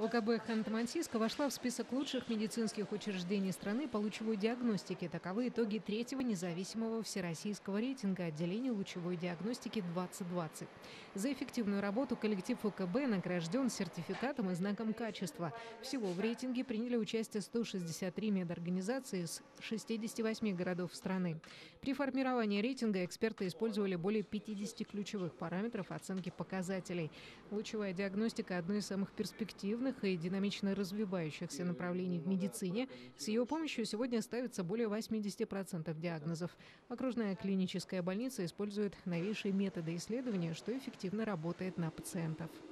ОКБ Ханты-Мансийска вошла в список лучших медицинских учреждений страны по лучевой диагностике. Таковы итоги третьего независимого всероссийского рейтинга отделения лучевой диагностики 2020. За эффективную работу коллектив ОКБ награжден сертификатом и знаком качества. Всего в рейтинге приняли участие 163 медорганизации из 68 городов страны. При формировании рейтинга эксперты использовали более 50 ключевых параметров оценки показателей. Лучевая диагностика – одно из самых перспективных и динамично развивающихся направлений в медицине. С ее помощью сегодня ставится более 80% диагнозов. Окружная клиническая больница использует новейшие методы исследования, что эффективно работает на пациентов.